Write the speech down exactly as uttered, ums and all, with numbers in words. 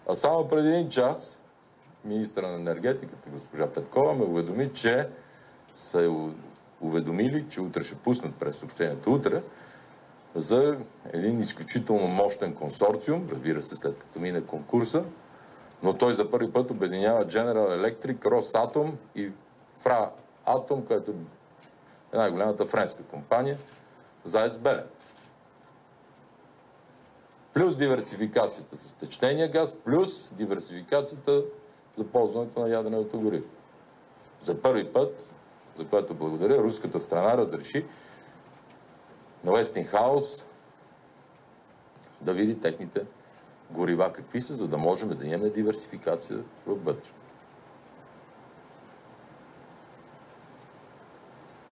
А само преди един час министъра на енергетиката, госпожа Петкова, ме уведоми, че са уведомили, че утре ще пуснат през съобщението утре, за един изключително мощен консорциум, разбира се, след като мине конкурса, но той за първи път обединява General Electric, Росатом и Фраатом, която е най-голямата френска компания, за АЕЦ Белене. Плюс диверсификацията с течнения газ, плюс диверсификацията за ползването на ядреното гориво. За първи път, за което благодаря, руската страна разреши на Уестингхаус да види техните горива какви са, за да можем да имаме диверсификация в бъдеще.